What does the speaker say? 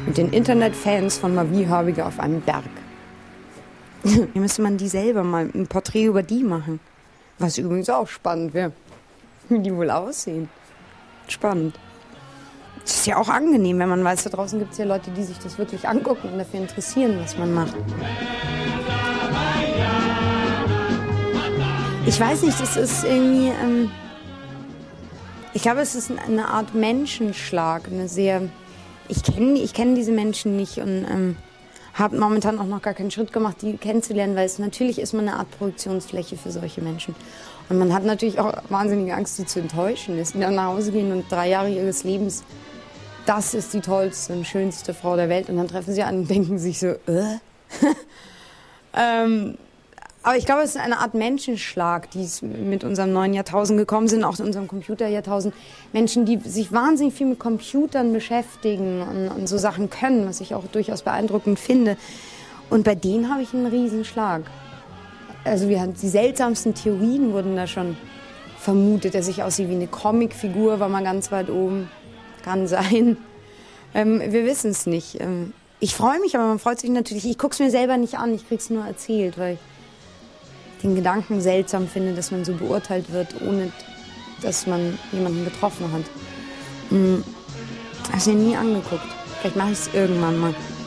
mit den Internetfans von Marie Hörbiger auf einem Berg. Hier müsste man die selber mal ein Porträt über die machen. Was übrigens auch spannend wäre, wie die wohl aussehen. Spannend. Das ist ja auch angenehm, wenn man weiß, da draußen gibt es ja Leute, die sich das wirklich angucken und dafür interessieren, was man macht. Ich weiß nicht, das ist irgendwie, ich glaube, es ist eine Art Menschenschlag, ich kenn diese Menschen nicht und habe momentan auch noch gar keinen Schritt gemacht, die kennenzulernen, weil natürlich ist man eine Art Projektionsfläche für solche Menschen. Und man hat natürlich auch wahnsinnige Angst, sie zu enttäuschen. Dass sie dann nach Hause gehen und 3 Jahre ihres Lebens, das ist die tollste und schönste Frau der Welt. Und dann treffen sie an und denken sich so, aber ich glaube, es ist eine Art Menschenschlag, die mit unserem neuen Jahrtausend gekommen sind, auch in unserem Computerjahrtausend. Menschen, die sich wahnsinnig viel mit Computern beschäftigen und so Sachen können, was ich auch durchaus beeindruckend finde. Und bei denen habe ich einen Riesenschlag. Also die seltsamsten Theorien wurden da schon vermutet, dass ich aussehe wie eine Comicfigur, war mal ganz weit oben. Kann sein. Wir wissen es nicht. Ich freue mich, aber man freut sich natürlich. Ich gucke es mir selber nicht an, ich kriege es nur erzählt, weil ich den Gedanken seltsam finde, dass man so beurteilt wird, ohne dass man jemanden getroffen hat. Ich habe es mir nie angeguckt. Vielleicht mache ich es irgendwann mal.